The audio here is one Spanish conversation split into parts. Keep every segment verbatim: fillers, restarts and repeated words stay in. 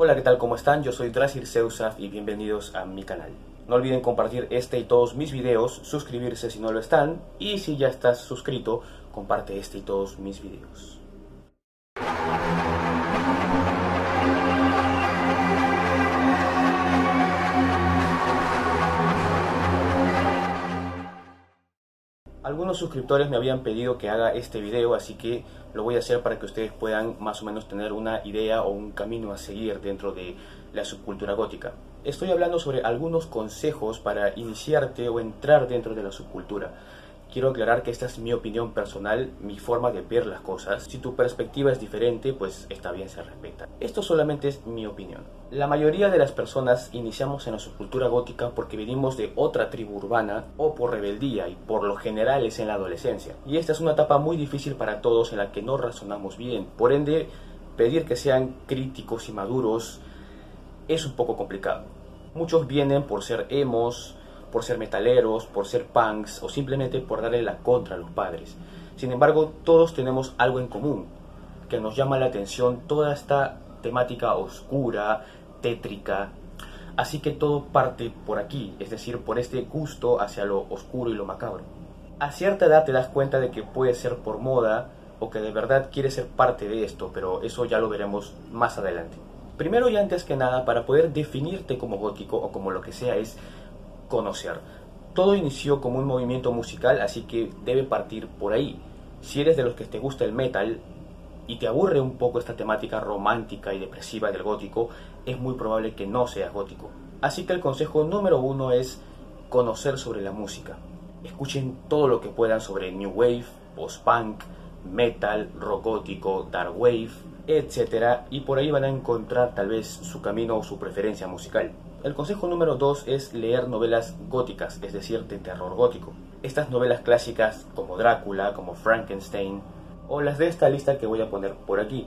Hola, ¿qué tal? ¿Cómo están? Yo soy Drasir Seusaf y bienvenidos a mi canal. No olviden compartir este y todos mis videos, suscribirse si no lo están, y si ya estás suscrito, comparte este y todos mis videos. Algunos suscriptores me habían pedido que haga este video, así que lo voy a hacer para que ustedes puedan más o menos tener una idea o un camino a seguir dentro de la subcultura gótica. Estoy hablando sobre algunos consejos para iniciarte o entrar dentro de la subcultura. Quiero aclarar que esta es mi opinión personal, mi forma de ver las cosas. Si tu perspectiva es diferente, pues está bien, se respeta. Esto solamente es mi opinión. La mayoría de las personas iniciamos en la subcultura gótica porque venimos de otra tribu urbana o por rebeldía, y por lo general es en la adolescencia. Y esta es una etapa muy difícil para todos en la que no razonamos bien. Por ende, pedir que sean críticos y maduros es un poco complicado. Muchos vienen por ser emos, por ser metaleros, por ser punks o simplemente por darle la contra a los padres. Sin embargo, todos tenemos algo en común, que nos llama la atención toda esta temática oscura, tétrica. Así que todo parte por aquí, es decir, por este gusto hacia lo oscuro y lo macabro. A cierta edad te das cuenta de que puede ser por moda o que de verdad quieres ser parte de esto, pero eso ya lo veremos más adelante. Primero y antes que nada, para poder definirte como gótico o como lo que sea, es conocer. Todo inició como un movimiento musical, así que debe partir por ahí. Si eres de los que te gusta el metal y te aburre un poco esta temática romántica y depresiva del gótico, es muy probable que no seas gótico. Así que el consejo número uno es conocer sobre la música. Escuchen todo lo que puedan sobre New Wave, Post-Punk, Metal, Rock gótico, Dark Wave, etcétera. Y por ahí van a encontrar tal vez su camino o su preferencia musical. El consejo número dos es leer novelas góticas, es decir, de terror gótico. Estas novelas clásicas como Drácula, como Frankenstein, o las de esta lista que voy a poner por aquí.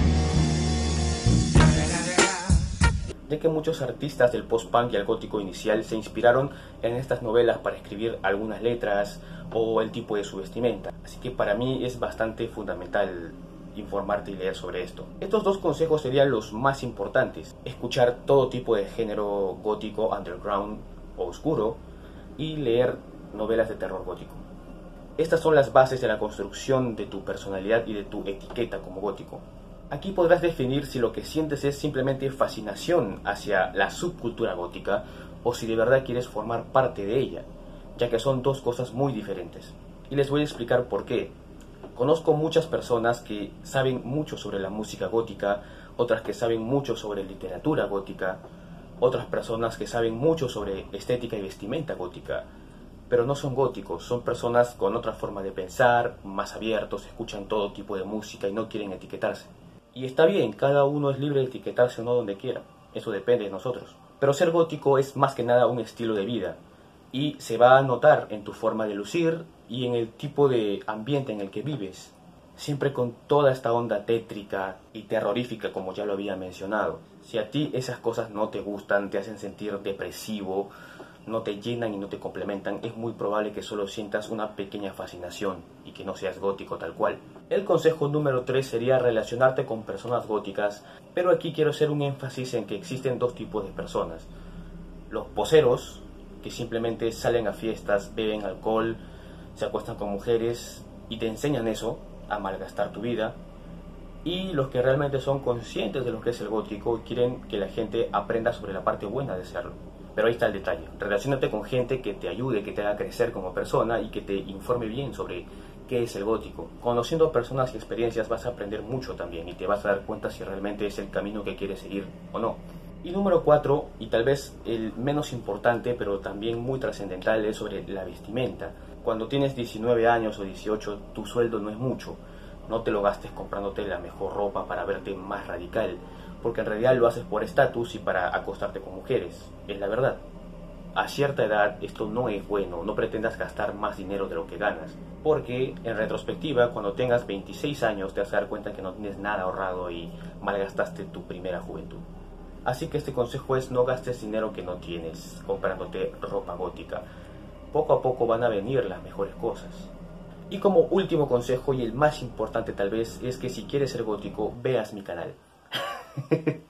Ya que muchos artistas del post-punk y el gótico inicial se inspiraron en estas novelas para escribir algunas letras o el tipo de su vestimenta. Así que para mí es bastante fundamental informarte y leer sobre esto. Estos dos consejos serían los más importantes: escuchar todo tipo de género gótico, underground o oscuro, y leer novelas de terror gótico. Estas son las bases de la construcción de tu personalidad y de tu etiqueta como gótico. Aquí podrás definir si lo que sientes es simplemente fascinación hacia la subcultura gótica o si de verdad quieres formar parte de ella, ya que son dos cosas muy diferentes. Y les voy a explicar por qué. Conozco muchas personas que saben mucho sobre la música gótica, otras que saben mucho sobre literatura gótica, otras personas que saben mucho sobre estética y vestimenta gótica, pero no son góticos, son personas con otra forma de pensar, más abiertos, escuchan todo tipo de música y no quieren etiquetarse. Y está bien, cada uno es libre de etiquetarse o no donde quiera, eso depende de nosotros. Pero ser gótico es más que nada un estilo de vida, y se va a notar en tu forma de lucir y en el tipo de ambiente en el que vives, siempre con toda esta onda tétrica y terrorífica, como ya lo había mencionado. Si a ti esas cosas no te gustan, te hacen sentir depresivo, no te llenan y no te complementan, es muy probable que solo sientas una pequeña fascinación y que no seas gótico tal cual. El consejo número tres sería relacionarte con personas góticas, pero aquí quiero hacer un énfasis en que existen dos tipos de personas: los poseros, que simplemente salen a fiestas, beben alcohol, se acuestan con mujeres y te enseñan eso, a malgastar tu vida, y los que realmente son conscientes de lo que es el gótico y quieren que la gente aprenda sobre la parte buena de serlo. Pero ahí está el detalle: relaciónate con gente que te ayude, que te haga crecer como persona y que te informe bien sobre qué es el gótico. Conociendo personas y experiencias vas a aprender mucho también y te vas a dar cuenta si realmente es el camino que quieres seguir o no. Y número cuatro, y tal vez el menos importante, pero también muy trascendental, es sobre la vestimenta. Cuando tienes diecinueve años o dieciocho, tu sueldo no es mucho. No te lo gastes comprándote la mejor ropa para verte más radical, porque en realidad lo haces por estatus y para acostarte con mujeres. Es la verdad. A cierta edad esto no es bueno, no pretendas gastar más dinero de lo que ganas, porque en retrospectiva, cuando tengas veintiséis años te vas a dar cuenta que no tienes nada ahorrado y malgastaste tu primera juventud. Así que este consejo es: no gastes dinero que no tienes comprándote ropa gótica. Poco a poco van a venir las mejores cosas. Y como último consejo, y el más importante tal vez, es que si quieres ser gótico, veas mi canal.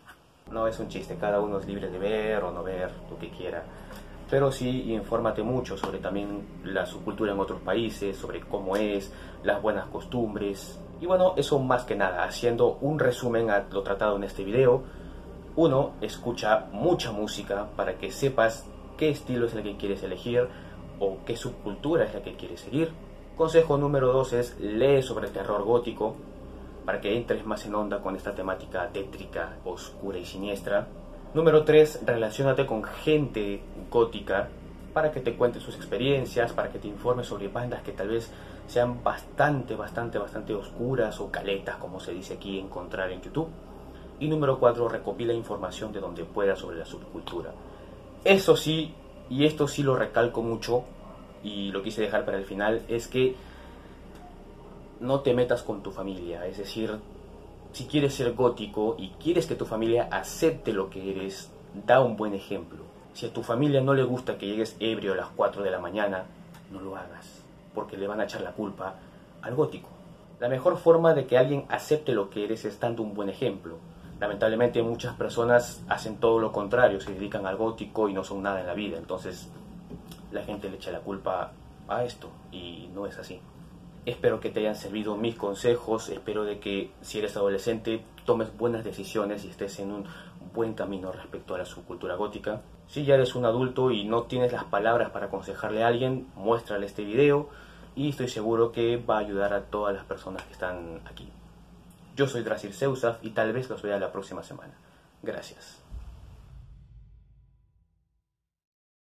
No es un chiste, cada uno es libre de ver o no ver lo que quiera. Pero sí, infórmate mucho sobre también la subcultura en otros países, sobre cómo es, las buenas costumbres. Y bueno, eso más que nada, haciendo un resumen a lo tratado en este video. Uno, escucha mucha música para que sepas qué estilo es el que quieres elegir o qué subcultura es la que quieres seguir. Consejo número dos es lee sobre el terror gótico para que entres más en onda con esta temática tétrica, oscura y siniestra. Número tres, relaciónate con gente gótica para que te cuente sus experiencias, para que te informe sobre bandas que tal vez sean bastante, bastante, bastante oscuras o caletas, como se dice aquí, encontrar en YouTube. Y número cuatro, recopila información de donde puedas sobre la subcultura. Eso sí, y esto sí lo recalco mucho, y lo quise dejar para el final, es que no te metas con tu familia. Es decir, si quieres ser gótico y quieres que tu familia acepte lo que eres, da un buen ejemplo. Si a tu familia no le gusta que llegues ebrio a las cuatro de la mañana, no lo hagas, porque le van a echar la culpa al gótico. La mejor forma de que alguien acepte lo que eres es dando un buen ejemplo. Lamentablemente muchas personas hacen todo lo contrario, se dedican al gótico y no son nada en la vida. Entonces la gente le echa la culpa a esto y no es así. Espero que te hayan servido mis consejos, espero de que si eres adolescente tomes buenas decisiones y estés en un buen camino respecto a la subcultura gótica. Si ya eres un adulto y no tienes las palabras para aconsejarle a alguien, muéstrale este video y estoy seguro que va a ayudar a todas las personas que están aquí. Yo soy Drasir Seusaf y tal vez los vea la próxima semana. Gracias.